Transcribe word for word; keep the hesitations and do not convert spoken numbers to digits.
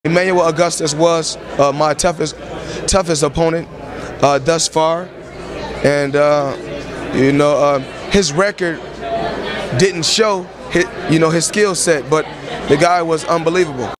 Emmanuel Augustus was uh, my toughest, toughest opponent uh, thus far, and uh, you know uh, his record didn't show his, you know his skill set, but the guy was unbelievable.